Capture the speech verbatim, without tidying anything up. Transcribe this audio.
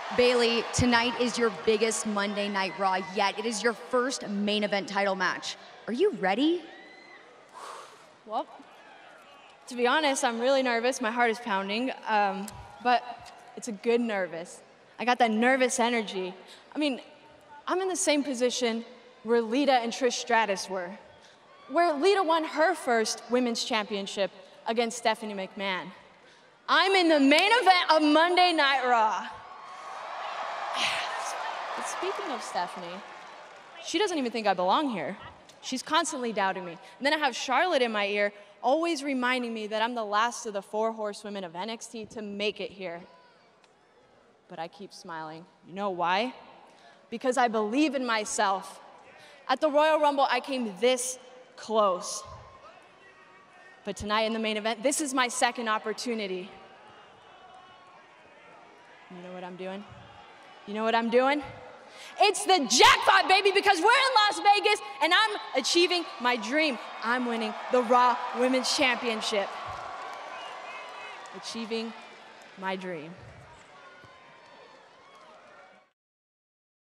Bayley, tonight is your biggest Monday Night Raw yet. It is your first main event title match. Are you ready? Well, to be honest, I'm really nervous. My heart is pounding, um, but it's a good nervous. I got that nervous energy. I mean, I'm in the same position where Lita and Trish Stratus were, where Lita won her first women's championship against Stephanie McMahon. I'm in the main event of Monday Night Raw. But speaking of Stephanie, she doesn't even think I belong here. She's constantly doubting me. And then I have Charlotte in my ear, always reminding me that I'm the last of the four horsewomen of N X T to make it here. But I keep smiling. You know why? Because I believe in myself. At the Royal Rumble, I came this close. But tonight in the main event, this is my second opportunity. You know what I'm doing? You know what I'm doing? It's the jackpot, baby, because we're in Las Vegas and I'm achieving my dream. I'm winning the Raw Women's Championship. Achieving my dream.